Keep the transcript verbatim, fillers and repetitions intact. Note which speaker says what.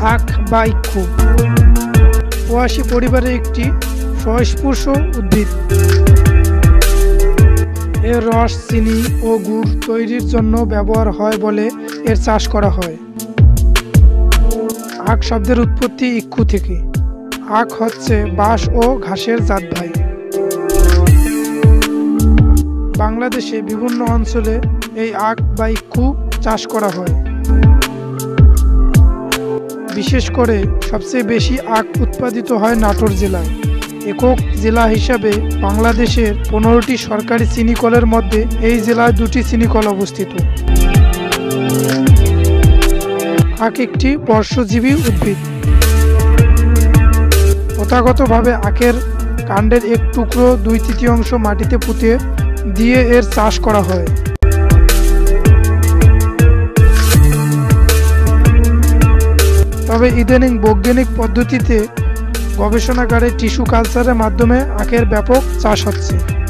Speaker 1: আখ বা ইক্ষু পোয়াশী পরিবারের একটি সস্পর্শ উদ্ভিদ। এর রস চিনি ও গুড় তৈরির জন্য ব্যবহার হয় বলে এর চাষ করা হয়। আখ শব্দের উৎপত্তি ইক্ষু থেকে। আখ হচ্ছে বাঁশ ও ঘাসের জাত ভাই। বাংলাদেশে বিভিন্ন অঞ্চলে এই আখ বা ইক্ষু চাষ করা হয়। বিশেষ করে সবচেয়ে বেশি আখ উৎপাদিত হয় নাটোর জেলায়। একক জেলা হিসাবে বাংলাদেশের পনেরোটি সরকারি চিনি কলের মধ্যে এই জেলায় দুটি চিনি কল অবস্থিত। আখ একটি বর্ষজীবী উদ্ভিদ। প্রথাগতভাবে আখের কাণ্ডের এক টুকরো দুই তৃতীয়াংশ মাটিতে পুঁতে দিয়ে এর চাষ করা হয়। তবে ইদানিং বৈজ্ঞানিক পদ্ধতিতে গবেষণাগারে টিস্যু কালচারের মাধ্যমে আখের ব্যাপক চাষ হচ্ছে।